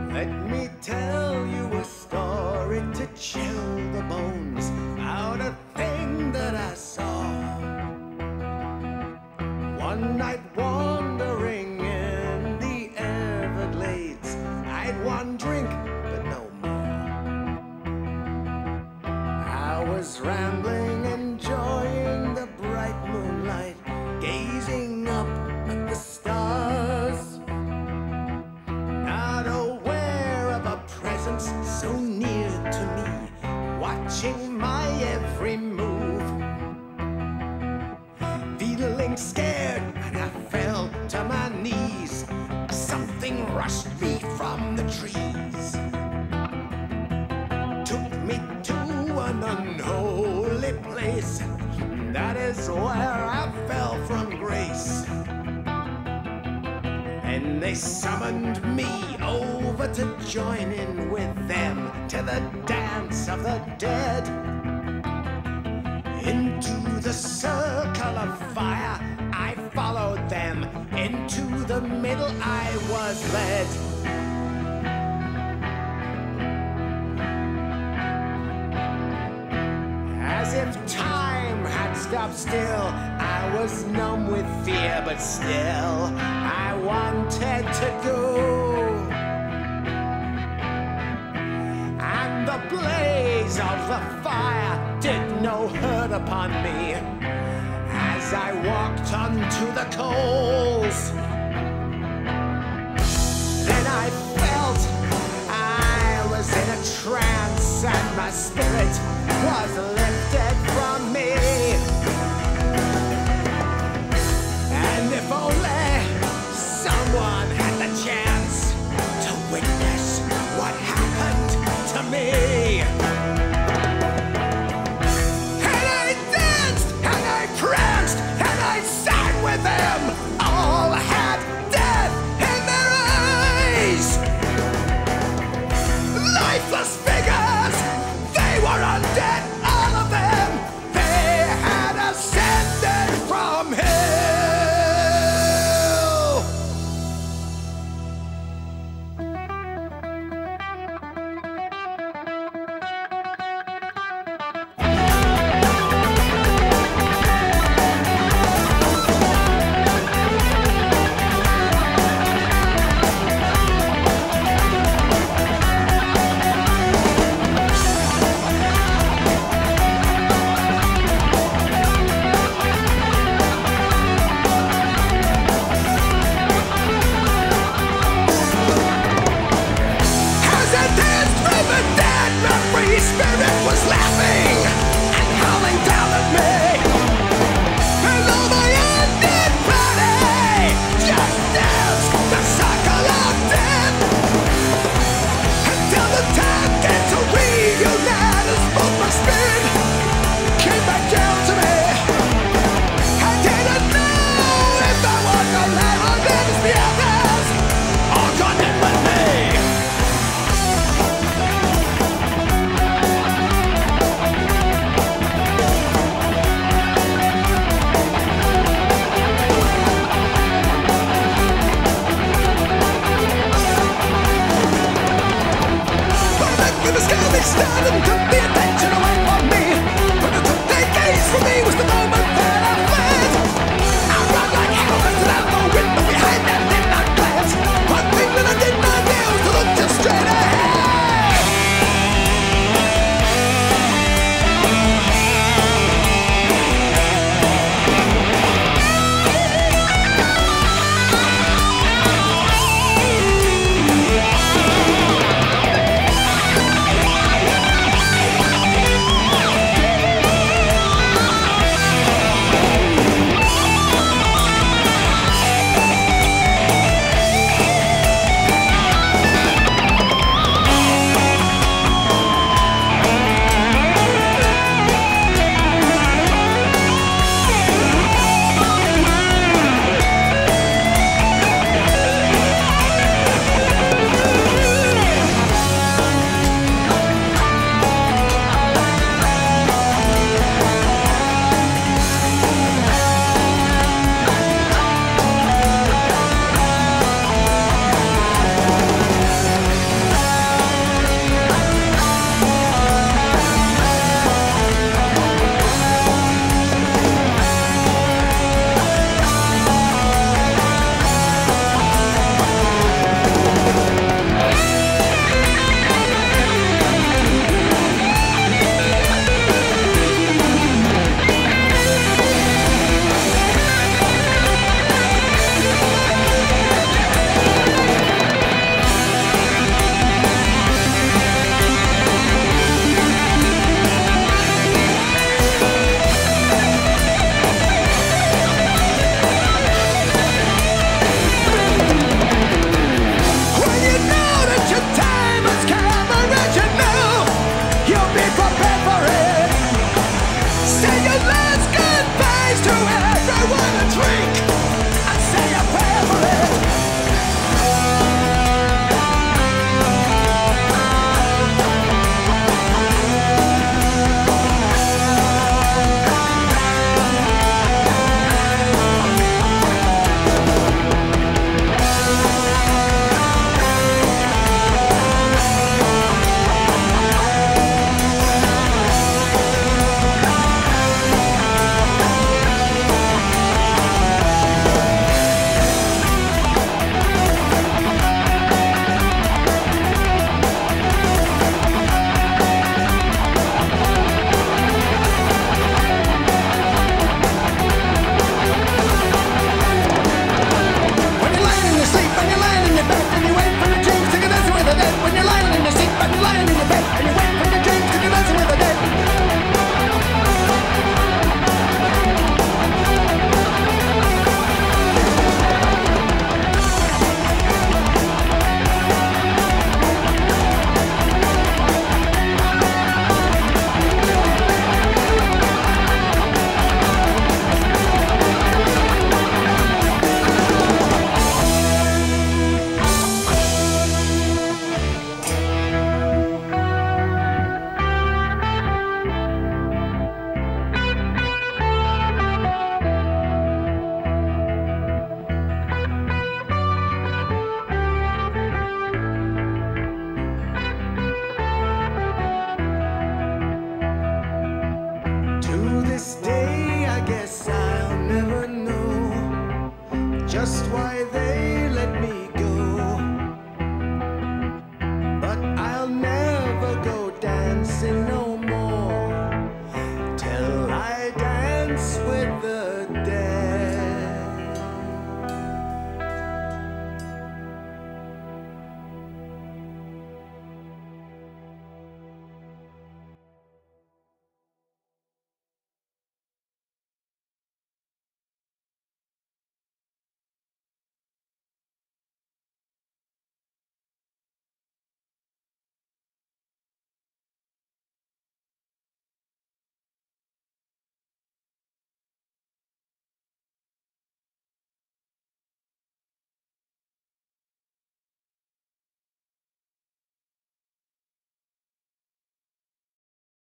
Let me tell you a story to chill the bones about a thing that I saw. One night wandering in the Everglades, I'd one drink, but no more. I was rambling, enjoying the bright moonlight, gazing up at the stars, not aware of a presence so near to me, watching my every move. Feeling scared, and I fell to my knees. Something rushed me from the trees, took me to an unholy place. That is where I fell from grace. And they summoned me over to join in with them to the dance of the dead. Into the circle of fire I followed them, into the middle I was led. As if time had stopped still, I was numb with fear, but still I wanted to go. And the blaze of the fire did no hurt upon me as I walked onto the coals. Then I felt I was in a trance, and my spirit was lifted